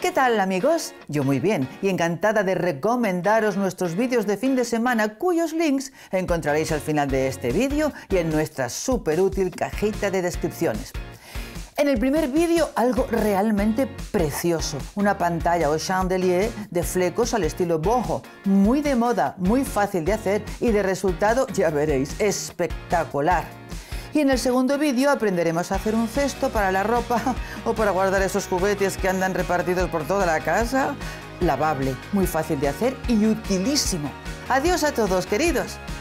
¿Qué tal, amigos? Yo muy bien y encantada de recomendaros nuestros vídeos de fin de semana cuyos links encontraréis al final de este vídeo y en nuestra súper útil cajita de descripciones. En el primer vídeo, algo realmente precioso, una pantalla o chandelier de flecos al estilo boho, muy de moda, muy fácil de hacer y de resultado, ya veréis, espectacular. Y en el segundo vídeo aprenderemos a hacer un cesto para la ropa o para guardar esos juguetes que andan repartidos por toda la casa. Lavable, muy fácil de hacer y utilísimo. Adiós a todos, queridos.